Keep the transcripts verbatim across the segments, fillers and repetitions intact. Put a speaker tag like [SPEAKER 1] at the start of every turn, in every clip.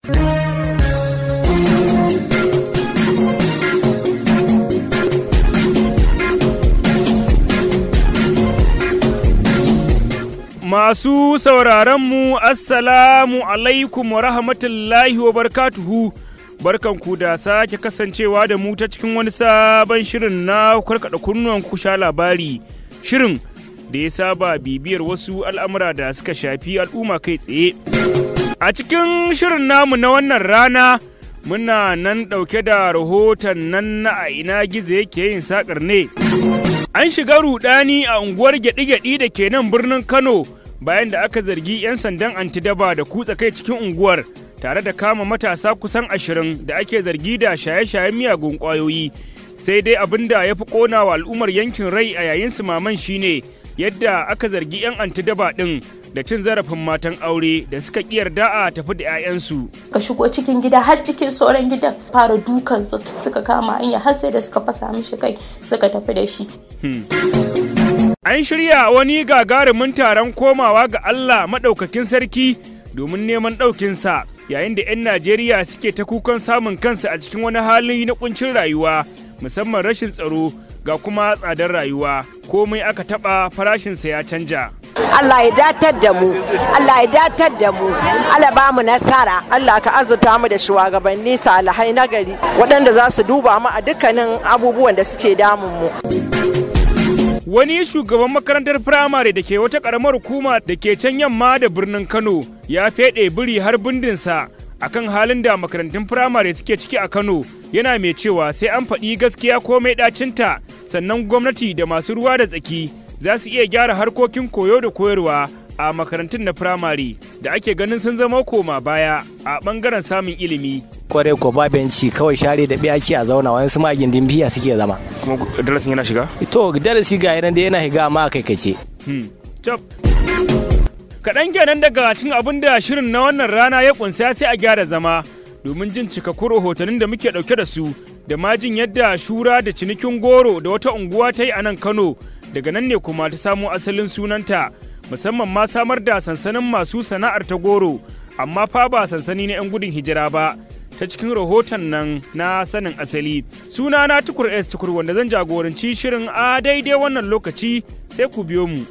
[SPEAKER 1] Masu sauraronmu, Assalamu alaikum wa rahmatullahi wa barakatuhu, barkanku da sake kasancewa da mu ta cikin wani sabon shirin na karkada kunnuwan ku sha labari, shirin da ya saba bibiyar wasu al'amura da suka shafi al'umma kai tsaye. A cikin shirin namu na wannan rana, muna nan ɗauke da rahoton nan na a ina gizo yake yin saƙar ne. An shiga rudani a unguwar gyaɗi-gyaɗi da ke nan birnin Kano bayan da aka zargi 'yan sandan Daba da kutsa kai cikin unguwar tare da kama matasa kusan ashirin da ake zargi da shaye-shayen miyagun ƙwayoyi. Sai dai abin da ya fi ƙona wa al'ummar yankin rai a yayin sumaman shine yadda aka zargi 'yan Daba ɗin da cin zarafin matan aure da suka ƙi yarda a tafi da 'ya'yansu.
[SPEAKER 2] Ka shigo cikin gida har cikin sauran gidan fara dukansa suka kama hanya har sai da suka fasa mishi kai suka tafi da shi.
[SPEAKER 1] An shirya wani gagarumin taron komawa ga Allah maɗaukakin sarki domin neman ɗaukinsa yayin da 'yan Najeriya suke ta kukan samun kansu a cikin wani hali na ƙuncin rayuwa musamman rashin tsaro ga kuma tsadar rayuwa komai aka taɓa farashinsa ya canja.
[SPEAKER 3] Allah ya datar da mu, Allah ya datar da mu, Allah ba mu nasara. Allah ka azurta mu da shugabanni salihai na gari waɗanda za su duba mu a dukkanin abubuwan da suke damun mu.
[SPEAKER 1] Wani shugaban makarantar firamare da ke wata ƙaramar hukuma da ke can yamma da birnin Kano ya feɗe biri har bindinsa akan halin da makarantun firamare suke ciki a Kano, yana mai cewa sai an faɗi gaskiya komai ɗacinta sannan gwamnati da masu ruwa da tsaki za su iya gyara harkokin koyo da koyarwa a makarantun na firamare da ake ganin sun zama koma baya a ɓangaren samun ilimi.
[SPEAKER 4] Kwarai ko ba benci kawai share da biyaki a zauna wani su magin dimbiya suke zama.
[SPEAKER 1] Kuma darasin yana shiga?
[SPEAKER 4] To darasi ga yanan da yana shiga ma kai kace.
[SPEAKER 1] Hmm. Top. Kaɗan kenan daga cikin abin da shirin na wannan rana ya kunsa sai a gyara zama domin jin cikakkun rahotannin da muke ɗauke da su da ma jin yadda shura da cinikin goro da wata unguwa ta yi a nan Kano daga nan ne kuma ta samo asalin sunanta musamman ma samar da sansanin masu sana'ar ta goro amma fa ba sansani na 'yan gudun hijira ba ta cikin rahoton nan na sanin asali. Suna na Tukur S Tukur wanda zan jagoranci shirin a daidai wannan lokaci sai ku biyo mu.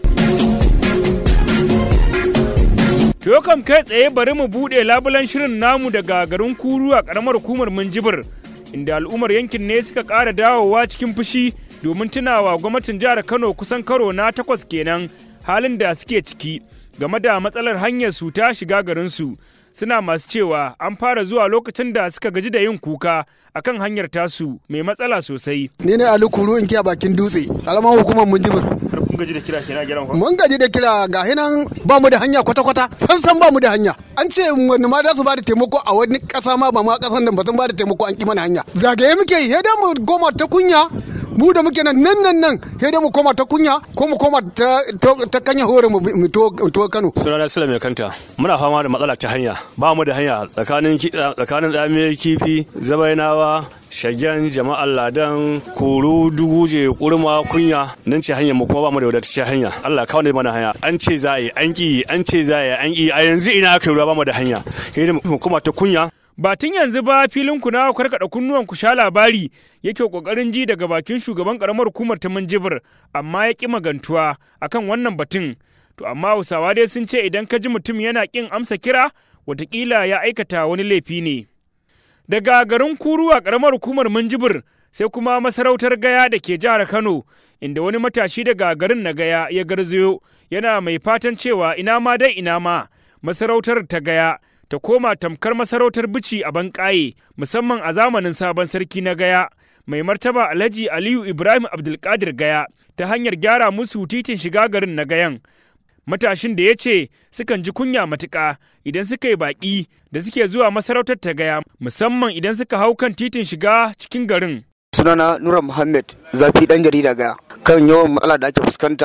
[SPEAKER 1] To kam kai tsaye bari mu buɗe labulan shirin namu daga garin Kuru a ƙaramar hukumar Minjibir inda al'ummar yankin ne suka ƙara dawowa cikin fushi domin tunawa gwamnatin jihar Kano kusan karo na takwas kenan halin da suke ciki game da matsalar hanyar su ta shiga garinsu. Suna masu cewa an fara zuwa lokacin da suka gaji da yin kuka akan hanyar tasu mai matsala sosai.
[SPEAKER 5] Ni ne Ali Kuru in kiya bakin dutse, alaman hukumar Minjibir.
[SPEAKER 1] Har kun gaji da kira kira gidan ku?
[SPEAKER 5] Mun gaji da kira ga hinan ba mu da hanya kwata-kwata, san san ba mu da hanya. An ce wani ma za su ba da taimako a wani ƙasa ma ba ma ƙasan nan ba sun ba da taimako an ki mana hanya. Zagaye muke yi, da mu goma ta kunya. Mu da muke nan nan nan nan sai dai mu koma ta kunya ko mu koma ta ta kanya hore mu to to Kano.
[SPEAKER 6] Sunana Sule mai kanta. Muna fama da matsala ta hanya. Ba mu da hanya tsakanin tsakanin Damiyar Kifi, Zabainawa, Shagen, Jama'ar Ladan, Kuru, Duguje, Kurma, Kunya, nan ce hanyar mu kuma ba mu da wadatacciyar hanya. Allah kawo ne mana hanya. An ce za yi, an ki, an ce za yi, an ki. A yanzu ina aka yi ruwa ba mu da hanya. Sai dai mu koma ta kunya.
[SPEAKER 1] Ba tun yanzu ba filin ku na karkada kunnuwan ku sha labari yake kokarin ji daga bakin shugaban karamar hukumar ta Minjibir amma ya ki magantuwa akan wannan batun. To amma Hausawa dai sun ce idan ka ji mutum yana kin amsa kira watakila ya aikata wani laifi ne. Daga garin Kuru a karamar hukumar Minjibir sai kuma masarautar Gaya da ke jihar Kano inda wani matashi daga garin na Gaya ya garzayo yana mai fatan cewa ina ma dai ina ma masarautar ta Gaya ta koma tamkar masarautar bici a banƙaye musamman a zamanin sabon sarki na Gaya mai martaba Alhaji Aliyu Ibrahim Abdulkadir Gaya ta hanyar gyara musu titin shiga garin na Gayan. Matashin da ya ce sukan ji kunya matuƙa idan suka yi baƙi da suke zuwa masarautar ta Gaya musamman idan suka hau kan titin shiga cikin garin.
[SPEAKER 7] Sunana Nura Muhammad, zafi ɗan jarida Gaya. Kan yawan matsala da ake fuskanta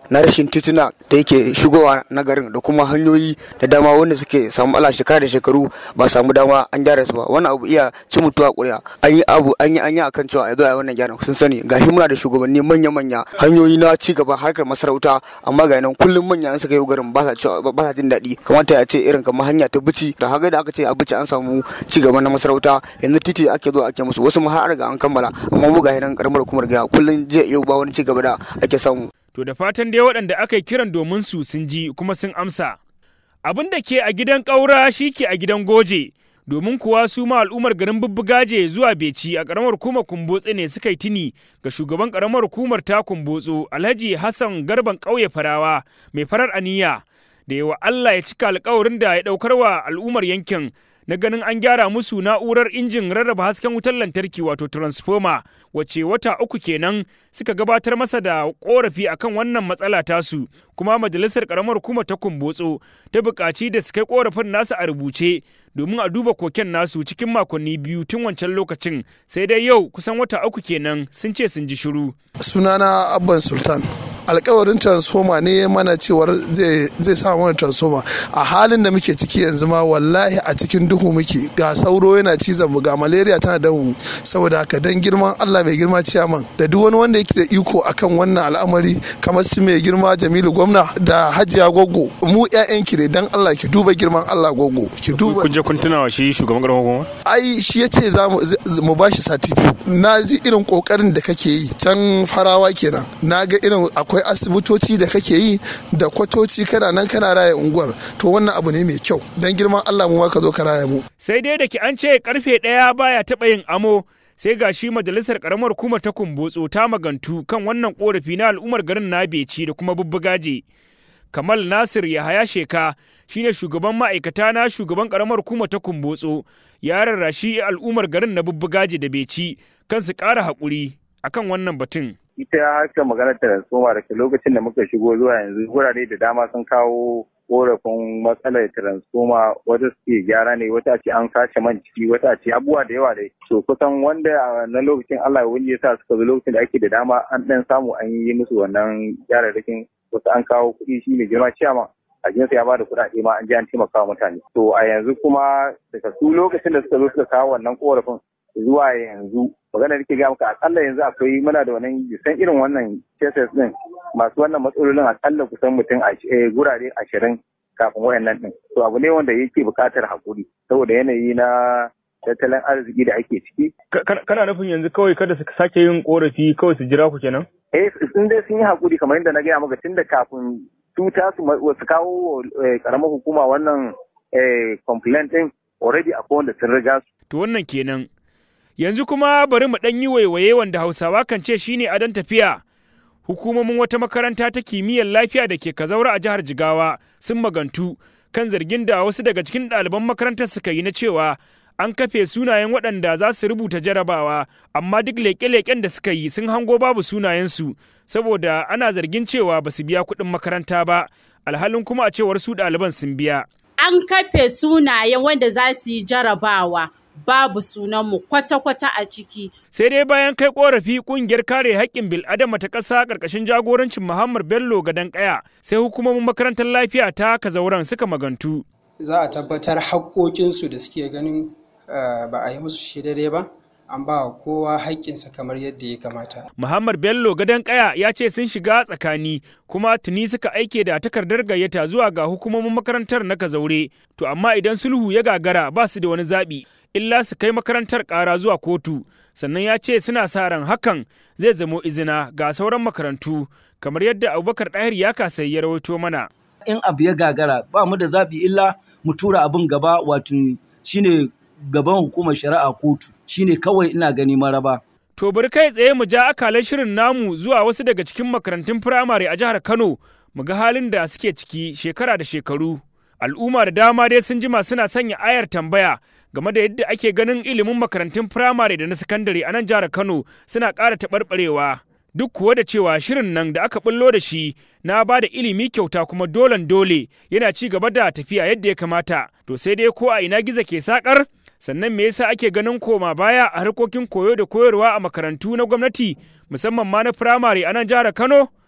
[SPEAKER 7] na rashin tituna da yake shigowa na garin da kuma hanyoyi da dama wanda suke samu ala shekara da shekaru ba samu dama an gyara su ba. Wannan abu iya ci mutuwa ƙuri'a. An yi abu an yi an yi akan cewa a zo a yi wannan gyaran sun sani ga muna da shugabanni manya-manya hanyoyi na ci gaba harkar masarauta amma ga nan kullum manya an suka yi garin ba sa ba sa jin daɗi. Kamata ya ce irin kamar hanya ta bici da haka da aka ce a bici an samu ci gaba na masarauta yanzu titi ake zo ake musu wasu ma har ga an kammala amma mu ga nan karamar hukumar ga kullum je yau ba wani ci gaba da ake samu.
[SPEAKER 1] To da fatan dai waɗanda aka yi kiran domin su sun ji kuma sun amsa. Abin da ke a gidan ƙaura shi ke a gidan goje, domin kuwa su ma al'ummar garin Bubbugaje zuwa Beci a ƙaramar hukumar Kumbotso ne suka yi tuni ga shugaban ƙaramar hukumar ta Kumbotso Alhaji Hassan Garban ƙauye Farawa mai farar aniya da yawa Allah ya cika alƙawarin da ya ɗaukar wa al'ummar yankin na ganin an gyara musu na'urar injin rarraba hasken wutar lantarki wato transformer wacce wata uku kenan suka gabatar masa da korafi akan wannan matsala tasu kuma majalisar karamar hukumar ta Kumbotso ta buƙaci da su kai korafin nasu a rubuce domin a duba koken nasu cikin makonni biyu tun wancan lokacin sai dai yau kusan wata uku kenan sun ce sun ji shiru.
[SPEAKER 8] Sunana Abban Sultan. Alkawarin transformer ne mana cewar zai sa mana transformer a halin da muke ciki yanzu ma wallahi a cikin duhu muke ga sauro yana cizon mu ga malaria tana da mu saboda haka dan girman Allah mai girma ciyaman da duk wani wanda yake da iko akan wannan al'amari kamar su mai girma Jamilu gwamna da Hajiya Goggo mu ƴaƴan ki ne dan Allah ki duba girman Allah Goggo ki duba
[SPEAKER 1] kun je kun tunawa shi shugaban garin hukuma
[SPEAKER 8] ai shi yace za mu bashi certificate na ji irin kokarin da kake yi can Farawa kenan na ga irin akwai akwai asibitoci da kake yi da kwatoci kana nan kana raya unguwar to wannan abu ne mai kyau dan girman Allah mu ma ka zo ka raya mu.
[SPEAKER 1] Sai dai da ki an ce karfe ɗaya baya taɓa yin amo sai ga shi majalisar karamar hukumar ta Kumbotso ta magantu kan wannan korafi na al'ummar garin na Beci da kuma Bubbugaje. Kamal Nasir Yahaya Sheka shine shugaban ma'aikata na shugaban karamar hukumar ta Kumbotso ya rarrashi al'ummar garin na Bubbugaje da Beci kan su ƙara haƙuri akan wannan batun.
[SPEAKER 9] Ita harkar maganar transformer da lokacin da muka shigo zuwa yanzu wurare da dama sun kawo korafin matsalar transformer wata suke gyara ne wata ce an sace man ciki wata ce abubuwa da yawa dai so kusan wanda a na lokacin Allah wani ya sa suka zo lokacin da ake da dama an dan samu an yi musu wannan gyararrakin wasu an kawo kuɗi shi mai girma ciyama a jinsa ya bada kuɗaɗe ma an ji an taimaka wa mutane to a yanzu kuma daga su lokacin da suka zo suka kawo wannan korafin zuwa yanzu magana da ke ga maka akalla yanzu akwai muna da wannan san irin wannan cases din masu wannan matsalolin akalla kusan mutum a gurare ashirin kafin wayannan din to abu ne wanda yake buƙatar hakuri saboda yanayi na tattalin arziki da ake ciki.
[SPEAKER 1] Kana nufin yanzu kawai kada su sake yin korafi kawai su jira ku kenan?
[SPEAKER 9] Eh sun dai sun yi hakuri kamar yadda na gaya maka tun da kafin su ta su kawo karamar hukuma wannan complaint din already akwai wanda sun riga su.
[SPEAKER 1] To wannan kenan. Yanzu kuma bari mu ɗan yi waiwaye wanda Hausawa kan ce shine adon tafiya. Hukumomin wata makaranta ta kimiyyar lafiya da ke Kazaura a jihar Jigawa sun magantu kan zargin da wasu daga cikin ɗaliban makarantar suka yi na cewa an kafe sunayen waɗanda za su rubuta jarabawa amma duk leƙe-leƙen da suka yi sun hango babu sunayensu saboda ana zargin cewa ba su biya kuɗin makaranta ba alhalin kuma a cewar su ɗaliban sun biya.
[SPEAKER 10] An kafe sunayen wanda za su yi jarabawa. Babu sunanmu kwata-kwata a ciki.
[SPEAKER 1] Sai dai bayan kai korafi kungiyar kare haƙƙin bil'adama ta ƙasa ƙarƙashin jagorancin Muhammad Bello Gadon Ƙaya sai hukumomin makarantar lafiya ta Kazauran suka magantu.
[SPEAKER 11] Za a tabbatar haƙƙoƙinsu da suke ganin ba a yi musu shi daidai ba, an ba wa kowa haƙƙinsa kamar yadda ya kamata.
[SPEAKER 1] Muhammad Bello Gadon Ƙaya ya ce sun shiga tsakani kuma tuni suka aike da takardar gayyata zuwa ga hukumomin makarantar na Kazaure. To amma idan sulhu ya gagara ba su da wani zaɓi. illa su kai makarantar ƙara zuwa kotu sannan ya ce suna sa ran hakan zai zamo izina ga sauran makarantu kamar yadda Abubakar Ɗahir ya kasai ya rawaito mana.
[SPEAKER 12] In abu ya gagara ba mu da zaɓi illa mu tura abin gaba wato shine gaban hukumar shari'a kotu shine kawai ina gani maraba.
[SPEAKER 1] To bari kai tsaye mu ja akalan shirin namu zuwa wasu daga cikin makarantun firamare a jihar Kano mu ga halin da suke ciki shekara da shekaru. Al'umma da dama dai sun jima suna sanya ayar tambaya game da yadda ake ganin ilimin makarantun firamare da na sakandare a nan jihar Kano suna ƙara taɓarɓarewa. Duk kuwa da cewa shirin nan da aka bullo da shi na ba da ilimi kyauta kuma dolan dole yana ci gaba da tafiya yadda ya kamata. To sai dai ko a ina gizo ke sakar? Sannan me yasa ake ganin koma baya a harkokin koyo da koyarwa a makarantu na gwamnati musamman ma na firamare a nan jihar Kano?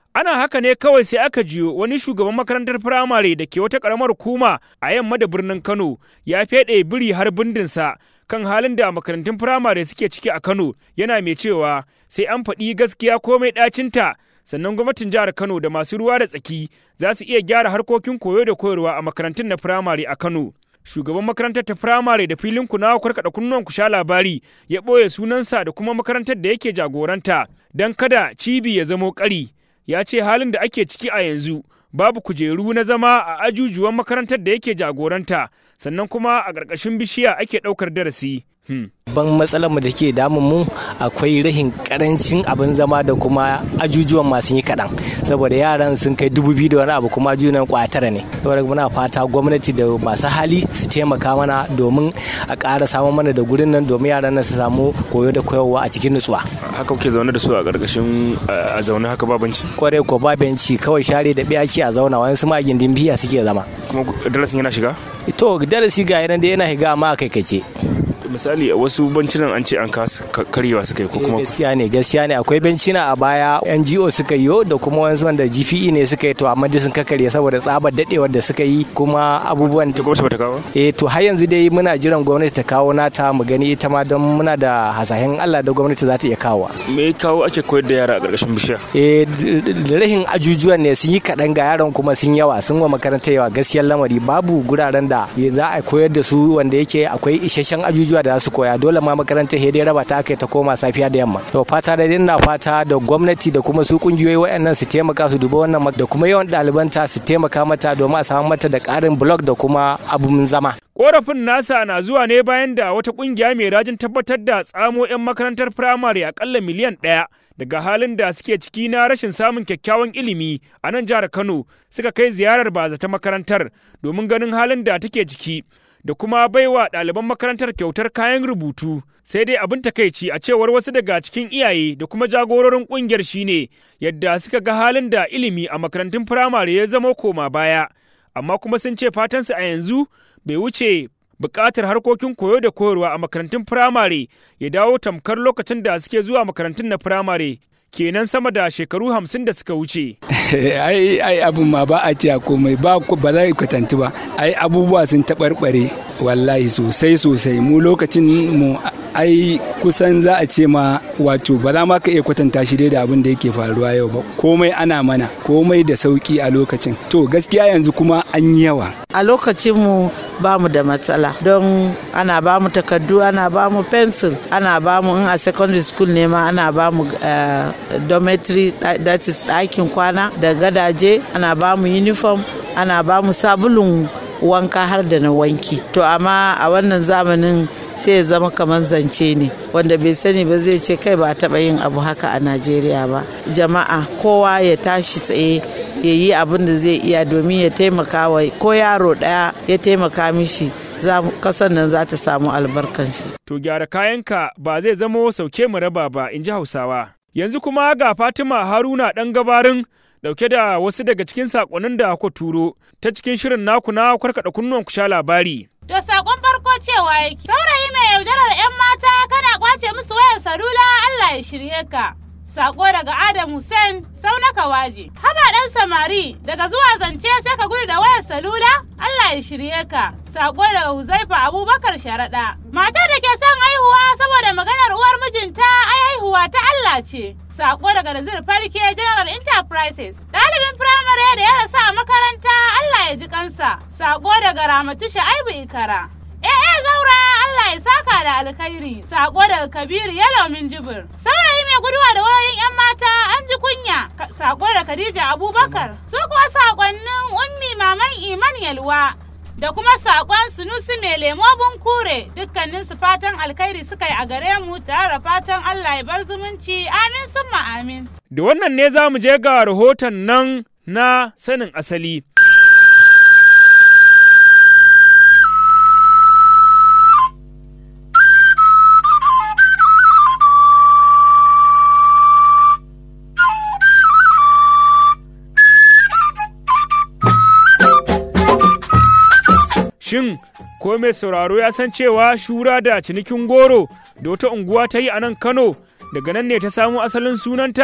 [SPEAKER 1] Ana haka ne kawai sai aka jiyo wani shugaban makarantar firamare da ke wata ƙaramar hukuma a yamma da birnin Kano ya feɗe biri har bindinsa kan halin da makarantun firamare suke ciki a Kano, yana mai cewa sai an faɗi gaskiya komai ɗacinta sannan gwamnatin jihar Kano da masu ruwa da tsaki za su iya gyara harkokin koyo da koyarwa a makarantun na firamare a Kano. Shugaban makarantar ta firamare da filin Kunnuwa Karkade kunnuwan ku sha labari ya ɓoye sunansa da kuma makarantar da yake jagoranta don kada cibi ya zamo ƙari. Ya ce halin da ake ciki a yanzu babu kujeru na zama a ajujuwan makarantar da yake jagoranta, sannan kuma a ƙarƙashin bishiya ake ɗaukar darasi. Hmm.
[SPEAKER 4] Ban matsalar mu da ke damun mu akwai rahin karancin abin zama da kuma ajujuwan masu yi kaɗan, saboda yaran sun kai dubu biyu da wani abu kuma ajujuwan kwatara ne. Saboda muna fata gwamnati da masu hali su taimaka mana domin a ƙara samun mana da gurin nan domin yaran nan su samu koyo da koyarwa a cikin nutsuwa.
[SPEAKER 1] Haka kuke zaune da su a ƙarƙashin a zaune haka ba benci?
[SPEAKER 4] Kwarai ko ba benci, kawai share da ɓiyaki a zauna, wani su ma gindin biya suke zama.
[SPEAKER 1] Kuma darasin yana shiga?
[SPEAKER 4] To darasi ga yanan da yana shiga amma a kai kace.
[SPEAKER 1] Misali a wasu bencinan an ce an kasa karyewa suka yi ko kuma
[SPEAKER 4] gaskiya ne gaskiya ne akwai bencina a baya N G O suka yi da kuma wani wanda G P E ne suka yi to amma dai sun kakkarye saboda tsabar dadewar da suka yi kuma abubuwan
[SPEAKER 1] ta gwamnati bata kawo
[SPEAKER 4] eh to har yanzu dai muna jiran gwamnati ta kawo nata mu gani ita ma don muna da hasahin Allah da gwamnati za ta iya kawo.
[SPEAKER 1] Me kawo ake koyar da yara a ƙarƙashin bishiya?
[SPEAKER 4] Eh rahin ajujuwan ne sun yi kaɗan ga yaran kuma sun yawa sun wa makarantar yawa gaskiyar lamari babu guraren da za a koyar da su wanda yake akwai isasshen ajujuwa da za su koya, dole ma makarantar hede raba ta aka ta koma safiya da yamma. To fata da ina fata da gwamnati da kuma su kungiyoyi wayannan su taimaka su duba wannan da kuma yawan ɗalibanta su taimaka mata domin a samu mata da ƙarin blog da kuma abun zama.
[SPEAKER 1] Korafin nasa na zuwa ne bayan da wata kungiya mai rajin tabbatar da tsamo 'yan makarantar firamare akalla miliyan ɗaya daga halin da suke ciki na rashin samun kyakkyawan ilimi a nan jihar Kano suka kai ziyarar bazata makarantar domin ganin halin da take ciki da kuma baiwa ɗaliban makarantar kyautar kayan rubutu. Sai dai abin takaici a cewar wasu daga cikin iyaye da kuma jagororin ƙungiyar shine yadda suka ga halin da ilimi a makarantun firamare ya zama koma baya, amma kuma sun ce fatansu a yanzu bai wuce buƙatar harkokin koyo da koyarwa a makarantun firamare ya dawo tamkar lokacin da suke zuwa makarantun na firamare kenan sama da shekaru hamsin da suka wuce.
[SPEAKER 13] ai ai abin ma ba a ce komai ba ba za kwatanti ba, ai abubuwa sun taɓarɓare wallahi sosai sosai. Mu lokacin mu ai kusan za a ce ma wato ba za ma ka iya kwatanta shi dai da abin da yake faruwa yau ba. Komai ana mana komai da sauki a lokacin, to gaskiya yanzu kuma an yi yawa.
[SPEAKER 14] A lokacin mu ba mu da matsala don ana ba mu takardu, ana ba mu pencil, ana ba mu in a secondary school ne ma ana ba mu uh, dormitory, that is ɗakin kwana da gadaje, ana ba mu uniform, ana ba mu sabulun wanka har da na wanki. To amma a wannan zamanin sai ya zama kamar zance ne, wanda bai sani ba zai ce kai ba taɓa yin abu haka a Najeriya ba. Jama'a kowa ya tashi tsaye ya yi abin da zai iya domin ya taimaka wa ko yaro ɗaya ya taimaka mishi, kasan nan za ta samu albarkansu.
[SPEAKER 1] To gyara kayanka ba zai zama sauke mu raba ba, in ji Hausawa. Yanzu kuma ga Fatima Haruna ɗan gabarin dauke da wasu daga cikin sakonnin da aka turo ta cikin shirin naku na Karkade kunnuwan ku sha labari.
[SPEAKER 10] To sakon farko cewa yake saurayi mai yaudarar 'yan mata kana kwace musu wayar salula, Allah ya shirye ka. Sako daga Adam Hussein Saunaka Waje. Haba dan samari daga zuwa zance sai ka gudu da wayar salula, Allah ya shirye ka. Sako daga Huzaifa Abubakar Sharaɗa. Matar da ke son haihuwa saboda maganar uwar mijinta ai haihuwa ta Allah ce. Sako daga Nazir Falke General Enterprises. Ɗalibin firamare da ya rasu a makaranta, Allah ya ji kansa. Sako daga Ramatu Shaibu Ikara. Eh Zaura, Allah ya saka da alkhairi. Sako daga Kabiru Yalo Minjibir. Saurayi mai guduwa da wayoyin 'yan mata an ji kunya. Sako da Khadija Abubakar. Su kuwa sakonnin Ummi Maman Iman Yalwa da kuma sakon Sunusi mai lemo Bunkure, dukkanin su fatan alkhairi suka yi a gare mu tare da fatan Allah ya bar zumunci, amin summa amin.
[SPEAKER 1] Da wannan ne za mu je ga rahoton nan na sanin asali. Shin, ko mai sauraro ya san cewa shura da cinikin goro da wata unguwa ta yi a nan Kano, daga nan ne ta samu asalin sunanta?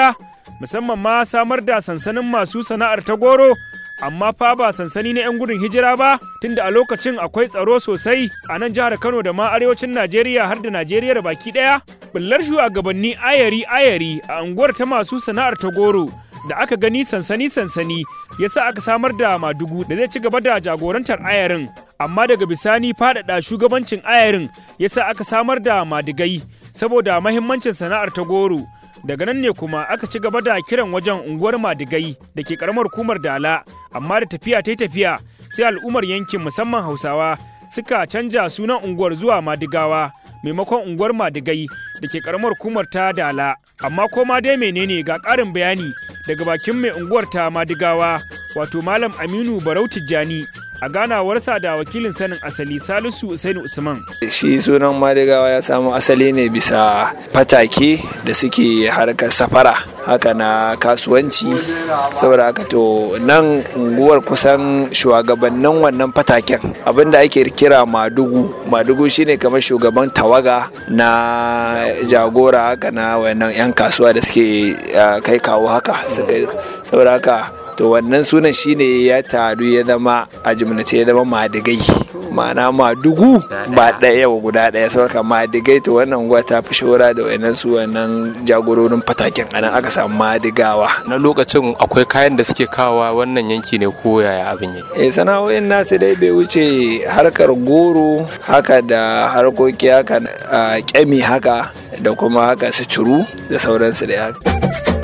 [SPEAKER 1] musamman ma samar da sansanin masu sana'ar ta goro, amma fa ba sansani na 'yan gudun hijira ba, tunda a lokacin akwai tsaro sosai a nan jihar Kano da ma arewacin Najeriya har da Najeriya baki ɗaya. Bullar shugabanni ayari-ayari a unguwar ta masu sana'ar ta goro da aka gani sansani-sansani ya sa aka samar da Madugu da zai ci gaba da jagorantar ayarin, amma daga bisani faɗaɗa shugabancin ayarin ya sa aka samar da Madigai saboda mahimmancin sana'ar ta goro. Daga nan ne kuma aka ci gaba da kiran wajen unguwar Madigai da ke karamar hukumar Dala, amma da tafiya ta tafiya sai al'ummar yankin musamman Hausawa suka canja sunan unguwar zuwa Madigawa maimakon unguwar Madigai da ke karamar hukumar ta Dala. Amma koma dai menene ga ƙarin bayani daga bakin mai unguwar ta Madigawa wato Malam Aminu Barau Tijjani a ganawarsa da wakilin sanin asali Salisu Usainu Usman.
[SPEAKER 15] Shi sunan Madigawa ya samu asali ne bisa fatake da suke harkar safara haka na kasuwanci, saboda haka to nan unguwar kusan shugabannin wannan fataken abinda ake kira Madugu. Madugu shine kamar shugaban tawaga na jagora haka na wannan 'yan kasuwa da suke kai kawo haka, saboda haka to wannan sunan shine ya taru ya zama a jimlace ya zama Madigai, ma'ana Madugu ba ɗaya wa guda ɗaya, saboda Madigai to wannan unguwa ta fi shora da wannan su wannan jagororin fataken, anan aka samu Madigawa.
[SPEAKER 16] Na lokacin akwai kayan da suke kawa wannan yanki ne ko yaya abin yake?
[SPEAKER 15] Eh, sana'o'in nasu dai bai wuce harkar goro haka da harkoki haka a kyami haka da kuma haka suturu da sauransu da haka.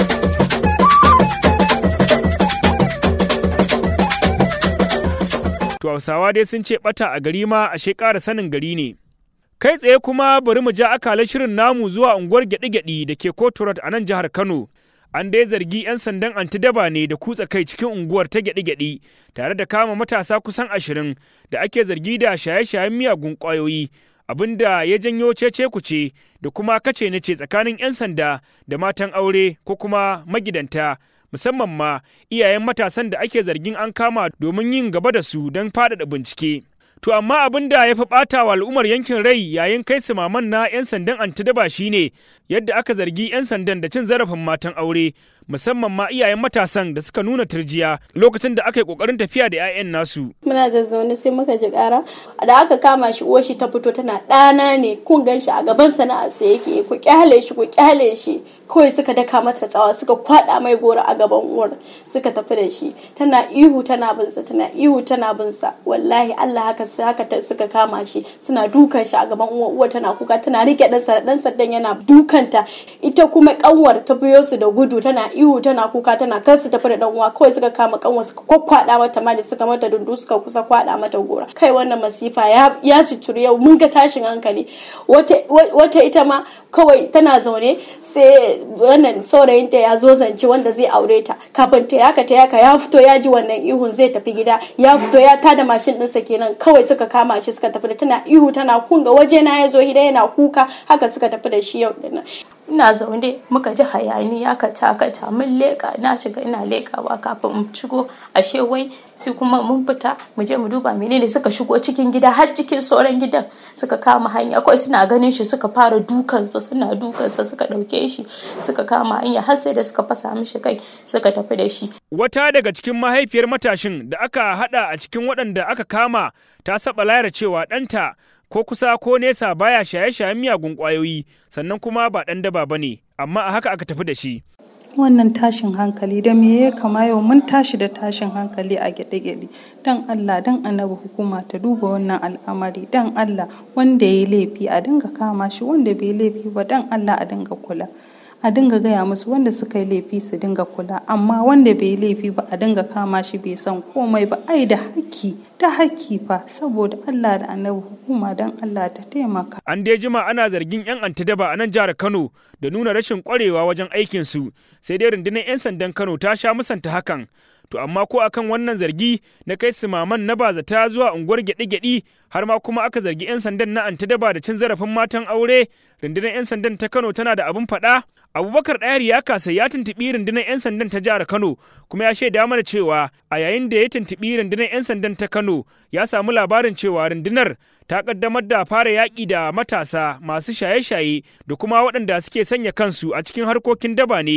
[SPEAKER 1] To Hausawa dai sun ce ɓata a gari ma ashe ƙara sanin gari ne. Kai tsaye kuma bari mu ja akalar shirin namu zuwa unguwar gyaɗi-gyaɗi da ke Koturat a nan jihar Kano. An dai zargi 'yan sandan anti-daba ne da kutsa kai cikin unguwar ta gyaɗi-gyaɗi tare da kama matasa kusan ashirin da ake zargi da shaye-shayen miyagun ƙwayoyi, abin da ya janyo cece kuce da kuma kace na ce tsakanin 'yan sanda da matan aure ko kuma magidanta, musamman ma iyayen matasan da ake zargin an kama domin yin gaba da su don faɗaɗa bincike. To amma abin da ya fi ɓata wa al'ummar yankin rai yayin kai su maman na 'yan sandan antidaba shine yadda aka zargi 'yan sandan da cin zarafin matan aure, musamman ma iyayen matasan da suka nuna turjiya lokacin da aka yi kokarin tafiya da 'ya'yan nasu.
[SPEAKER 2] Muna zazzaune sai muka ji ƙara da aka kama shi, uwar shi ta fito tana ɗana ne, kun gan shi a gaban sana'a sai yake, ku kyale shi ku kyale shi. Kawai suka daka mata tsawa suka kwaɗa mai goro a gaban uwar suka tafi da shi, tana ihu tana binsa tana ihu tana binsa. Wallahi Allah haka haka ta suka kama shi suna dukan shi a gaban uwar, uwar tana kuka tana rike ɗansa, ɗan sandan yana dukanta, ita kuma kanwar ta biyo su da gudu tana ihu tana kuka tana kar su tafi da dan uwa. Kawai suka kama kanwar suka kwakwada mata mali, suka mata dundu suka kusa kwada mata gora. Kai wannan masifa ya ya suturi yau mun ga tashin hankali. Wata wata ita ma kawai tana zaune sai wannan saurayinta ya zo zance wanda zai aure ta, kafin ta yaka ta yaka ya fito ya ji wannan ihun zai tafi gida, ya fito ya tada mashin ɗinsa kenan, kawai suka kama shi suka tafi da, tana ihu tana kunga waje na ya zo gida yana kuka, haka suka tafi da shi yau dinnan. Ina zaune muka ji hayaniya ka takata, mun leka na shiga ina lekawa kafin mu shigo ashe wai sai kuma mun fita mu je mu duba menene, suka shigo cikin gida har cikin sauran gidan suka kama hanya, kawai suna ganin shi suka fara dukansa suna dukansa suka dauke shi suka kama hanya har sai da suka fasa mishi kai suka tafi da shi.
[SPEAKER 1] Wata daga cikin mahaifiyar matashin da aka hada a cikin waɗanda aka kama ta saba layar cewa ɗanta ko kusa ko nesa baya shaye-shayen miyagun ƙwayoyi, sannan kuma ba ɗan daba ba ne, amma a haka aka tafi da shi.
[SPEAKER 17] Wannan tashin hankali da me ya kama yau mun tashi da tashin hankali a gyaɗe-gyaɗe. Dan Allah dan annabi hukuma ta duba wannan al'amari, dan Allah wanda ya yi laifi a dinga kama shi, wanda bai laifi ba dan Allah a dinga kula. A dinga gaya musu wanda suka yi laifi su dinga kula, amma wanda bai laifi ba a dinga kama shi bai san komai ba. Ai da haƙƙi da haƙƙi fa, saboda Allah da annabi hukuma dan Allah ta taimaka.
[SPEAKER 1] An dai jima ana zargin 'yan antidaba a nan jihar Kano da nuna rashin ƙwarewa wajen aikinsu, sai dai rundunar 'yan sandan Kano ta sha musanta hakan. To amma ko akan wannan zargi na kai su maman na bazata zuwa unguwar gyaɗi-gyaɗi har ma kuma aka zargi 'yan sandan na antidaba da cin zarafin matan aure, rundunar 'yan sandan ta Kano tana da abin faɗa. Abubakar Ɗayari ya kasa ya tuntuɓi rundunar 'yan sandan ta jihar Kano kuma ya shaida mana cewa a yayin da ya tuntuɓi rundunar 'yan sandan ta Kano ya samu labarin cewa rundunar ta kaddamar da fara yaƙi da matasa masu shaye-shaye da kuma waɗanda suke sanya kansu a cikin harkokin daba ne.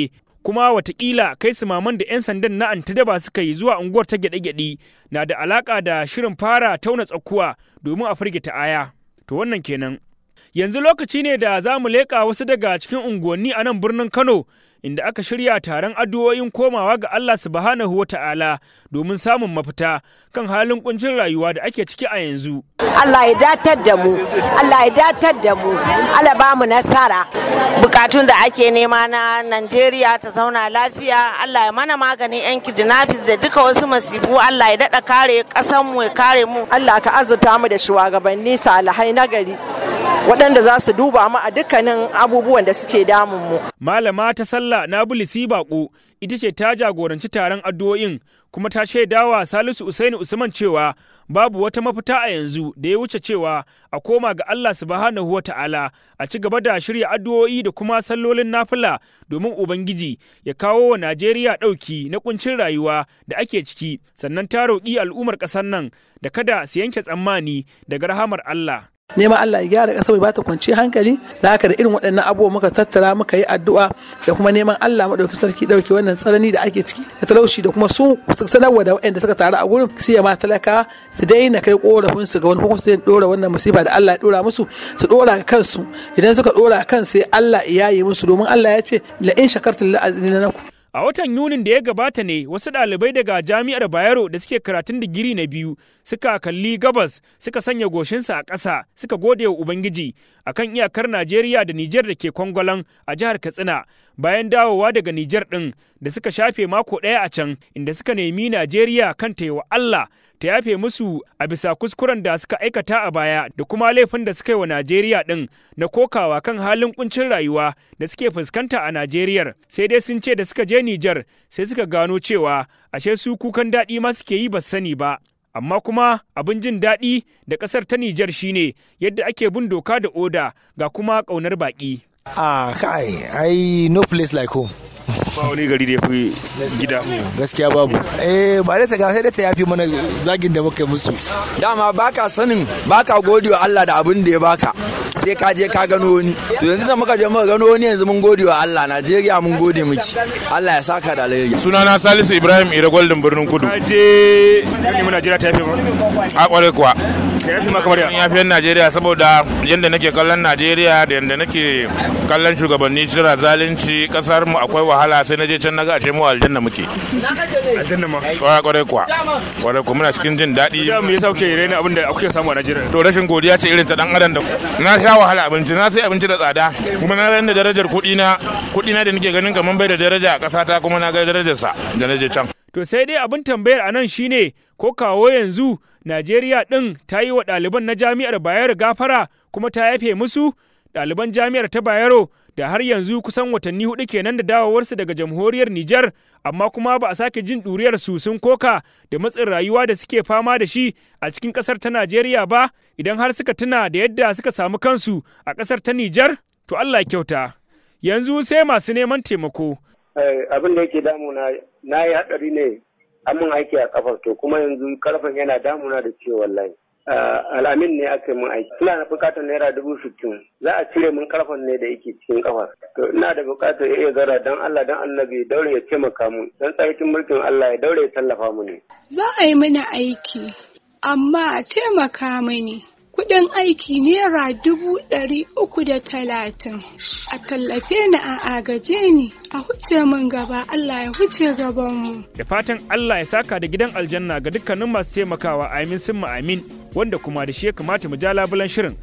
[SPEAKER 1] kuma watakila kai su maman da 'yan sandan na antidaba suka yi zuwa unguwar ta gyaɗe-gyaɗe na da alaka da shirin fara tauna tsakuwa domin a firgita aya. To wannan kenan. Yanzu lokaci ne da za mu leƙa wasu daga cikin unguwanni a nan birnin Kano inda aka shirya taron addu'o'in komawa ga Allah subhanahu wa ta'ala domin samun mafita kan halin kuncin rayuwa da ake ciki a yanzu.
[SPEAKER 3] Allah ya datar da mu, Allah ya datar da mu, Allah ba mu nasara. Bukatun da ake nema na Najeriya ta zauna lafiya, Allah ya mana maganin 'yan kidnappers da duka wasu masifu, Allah ya daɗa kare ƙasanmu ya kare mu. Allah ka azurta mu da shugabanni salihai na gari. waɗanda za su duba mu a dukkanin abubuwan da suke damun mu.
[SPEAKER 1] Malama ta sallah Nabulisi Bako ita ce ta jagoranci taron addu'o'in kuma ta shaidawa Salisu Usaini Usman cewa babu wata mafita a yanzu da ya wuce cewa a koma ga Allah subhanahu wa ta'ala a ci gaba da shirya addu'o'i da kuma sallolin nafila domin Ubangiji ya kawo wa Najeriya ɗauki na kuncin rayuwa da ake ciki, sannan ta roƙi al'ummar ƙasar nan da kada su yanke tsammani daga rahamar Allah.
[SPEAKER 18] Neman Allah ya gyara ƙasa mai bata kwanciyar hankali, da haka da irin waɗannan abubuwa muka tattara muka yi addu'a da kuma neman Allah maɗauki sarki ɗauke wannan tsanani da ake ciki da talauci, da kuma su sanarwa da waɗanda suka taru a gurin su ma talaka su daina kai ƙorafin su ga wani hukunci su ɗora wannan musiba da Allah ya ɗora musu, su ɗora kansu, idan suka ɗora kan sai Allah ya yi musu, domin Allah ya ce la in shakartum la azinanakum.
[SPEAKER 1] A watan Yunin da ya gabata ne wasu ɗalibai daga Jami'ar Bayero da suke karatun digiri na biyu suka kalli gabas suka sanya goshinsa a ƙasa suka gode wa Ubangiji akan iyakar Najeriya da Nijar da ke Kwangwalan a jihar Katsina bayan dawowa daga Nijar ɗin da suka shafe mako ɗaya a can, inda suka nemi Najeriya kanta wa Allah ta yafe musu a bisa kuskuren da suka aikata a baya da kuma laifin da suka yi wa Najeriya ɗin na kokawa kan halin kuncin rayuwa da suke fuskanta a Najeriya. Sai dai sun ce da suka je Nijar sai suka gano cewa ashe su kukan daɗi ma suke yi ba sani ba. Amma kuma abin jin daɗi da ƙasar ta Nijar shine yadda ake bin doka da oda ga kuma ƙaunar baƙi.
[SPEAKER 4] Ah, kai, ai no place like home.
[SPEAKER 1] Ba wani gari da ya fi gida.
[SPEAKER 4] Gaskiya babu. Eh, ba da ta ga sai da ta yafi mana zagin da muka musu.
[SPEAKER 19] Dama baka sanin baka gode wa Allah da abin da ya baka. Sai ka je ka gano wani. To yanzu da muka je muka gano wani yanzu mun gode wa Allah, Najeriya mun gode miki. Allah ya saka da alheri.
[SPEAKER 20] Sunana Salisu Ibrahim Ira Golden Birnin Kudu.
[SPEAKER 1] Ka je ne mu Najeriya ta yafe ma?
[SPEAKER 20] A kware kuwa.
[SPEAKER 1] Ya yafe ma kamar ya?
[SPEAKER 20] Ya yafe Najeriya saboda yanda nake kallon Najeriya da yanda nake kallon shugabanni cira zalunci, kasar mu akwai wahala, sai na je can naga ashe mu aljanna muke.
[SPEAKER 1] Aljanna ma.
[SPEAKER 20] Kware kware kuwa. Kware kuwa muna cikin jin daɗi.
[SPEAKER 1] Ya mu yasa kuke raina abin da kuke samu a Najeriya?
[SPEAKER 20] To rashin godiya ce irin ta dan adam da na sha wahala abinci, na sai abinci da tsada, kuma na ga darajar kuɗi na kuɗi na da nake ganin kaman bai da daraja a ƙasata, kuma na ga darajar sa da na je can.
[SPEAKER 1] To sai dai abin tambayar anan shine ko kawo yanzu Najeriya ɗin ta yi wa ɗaliban na jami'ar Bayero gafara kuma ta yafe musu? Ɗaliban jami'ar ta Bayero da har yanzu kusan watanni hudu kenan da dawowarsu daga jamhuriyar Nijar, amma kuma ba a sake jin ɗuriyar su sun koka da matsin rayuwa da suke fama da shi a cikin ƙasar ta Najeriya ba, idan har suka tuna da yadda suka samu kansu a ƙasar ta Nijar, to Allah kyauta. Yanzu sai masu neman taimako.
[SPEAKER 21] Abin da yake damuna, na yi haɗari ne, an mun aiki a kafar, to kuma yanzu karfen yana damuna da ciwo wallahi. Al'amin ne aka yi mun aiki. Ina da bukatar naira dubu sittin. Za a cire mun karfen ne da yake cikin kafar. To ina da bukatar ya iya zara don Allah don Annabi daure ya taimaka mu. Don tsarkin mulkin Allah ya daure ya tallafa mu ne.
[SPEAKER 22] Za a yi mana aiki, amma a taimaka mani. Kuɗin aiki naira dubu ɗari uku da talatin. A tallafe ni a agaje ni, a huce min gaba, Allah ya huce gabanmu.
[SPEAKER 1] Da fatan Allah ya saka da gidan aljanna ga dukkanin masu taimakawa, amin sun amin, wanda kuma da shi ya kamata mu ja labulan shirin.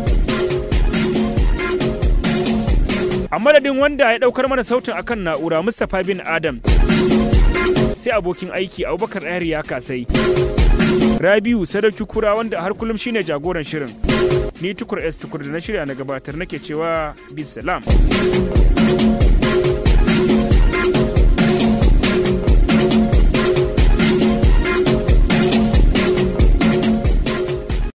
[SPEAKER 1] A madadin wanda ya ɗaukar mana sautin akan na'ura Mustapha bin Adam, sai abokin aiki Abubakar Ɗahir ya kasai. Rabiu Sadauki Kura wanda har kullum shine jagoran shirin. Ni Tukur S Tukur da na shirya na gabatar nake cewa bisalam.